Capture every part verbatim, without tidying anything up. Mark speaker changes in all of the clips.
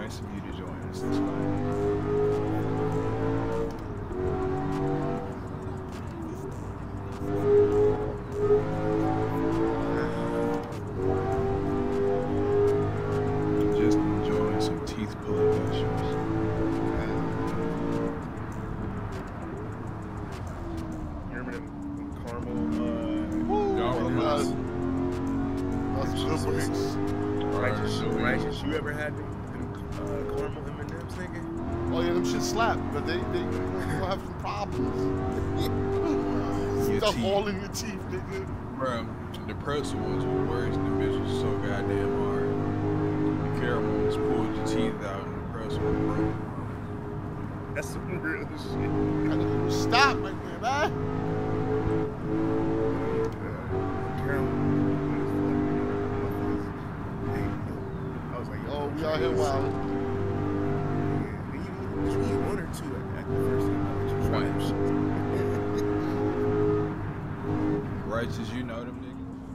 Speaker 1: nice of you to join us this morning. Just enjoying some teeth pulling vegetables.
Speaker 2: You remember them caramel? Uh, Righteous, righteous. You ever had them, them uh, caramel M and M's, nigga?
Speaker 3: Oh yeah, them shit slap, but they they will have some problems. Stuff all in your teeth, nigga.
Speaker 1: Bro, the pretzel ones were worse. The bitches so goddamn hard. The caramel ones pulled your teeth out, and the pretzel was broke.
Speaker 2: That's some real shit.
Speaker 3: I gotta stop right there, man. We out here wild.
Speaker 2: Yeah, you, you eat one or two at the first time that you try them.
Speaker 1: Righteous, you know them niggas.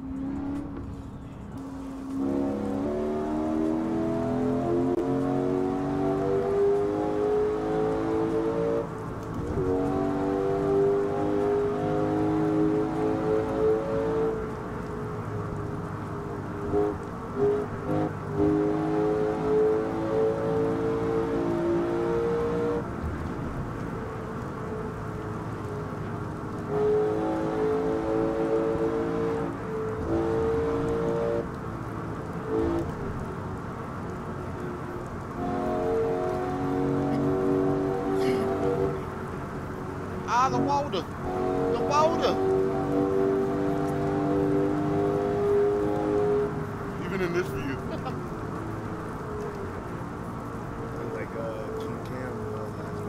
Speaker 3: Ah, the water. The water. Even in this view.
Speaker 2: Like uh, King Cam uh, last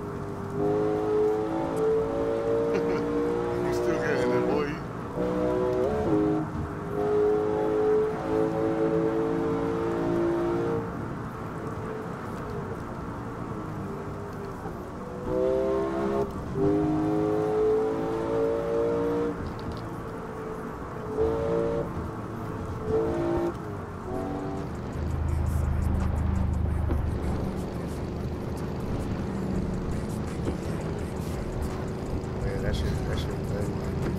Speaker 2: week.
Speaker 3: You still getting it, boy.
Speaker 2: That shit, that shit was good.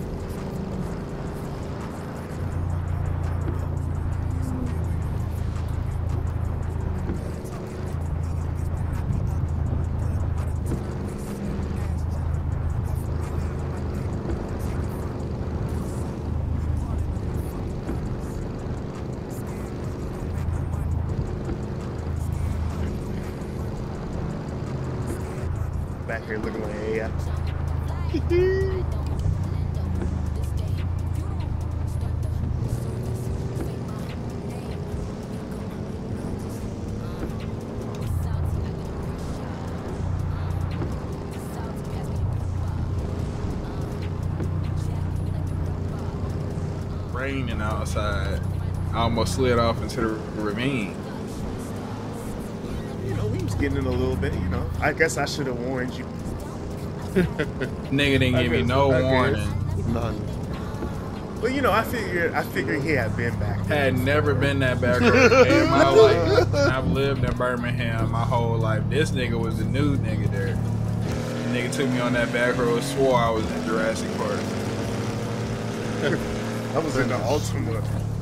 Speaker 2: Back here looking like A I.
Speaker 1: Raining outside. I almost slid off into the ravine.
Speaker 2: You know, we was getting it a little bit, you know. I guess I should have warned you.
Speaker 1: Nigga didn't give me no warning.
Speaker 3: None.
Speaker 2: Well, you know, I figured I figured he had been back there.
Speaker 1: Had never been that back road in my life. I've lived in Birmingham my whole life. This nigga was the new nigga there. The nigga took me on that back road, swore I was in Jurassic Park.
Speaker 2: I was in the Ultima.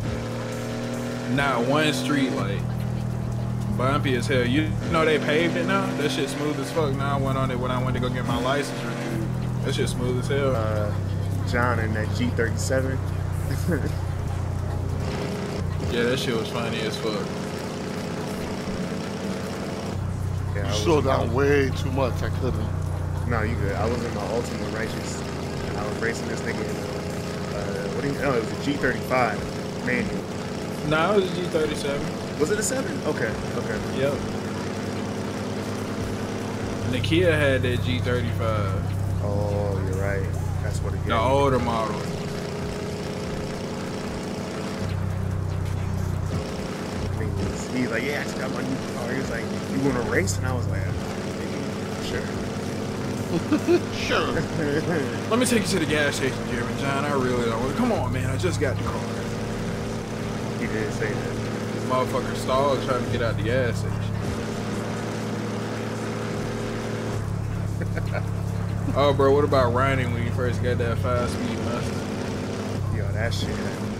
Speaker 1: Not one street like bumpy as hell. You know they paved it now? That shit smooth as fuck. Now I went on it when I went to go get my license renewed. That shit smooth as hell.
Speaker 2: Uh, John in that G thirty-seven.
Speaker 1: Yeah, that shit was funny as fuck.
Speaker 3: Yeah, you slowed down way too much. I couldn't.
Speaker 2: No, you good. I was in my Ultima Righteous, and I was racing this nigga in a, uh, what do you know? It was a G thirty-five manual.
Speaker 1: Nah, it was a G thirty-seven.
Speaker 2: Was it a seven? Okay, okay.
Speaker 1: Yep. Nakia had that G thirty-five.
Speaker 2: Oh, you're right. That's what it gave.
Speaker 1: The older model.
Speaker 2: He's like, yeah, I just got my new car. He was like, you want to race? And I was like, sure.
Speaker 3: Sure.
Speaker 1: Let me take you to the gas station, Jeremy John. I really don't want to. Come on, man. I just got the car.
Speaker 2: He did say that.
Speaker 1: This motherfucker stalled trying to get out the gas station. Oh, bro, what about riding when you first got that five speed Mustang?
Speaker 2: Yo, that shit.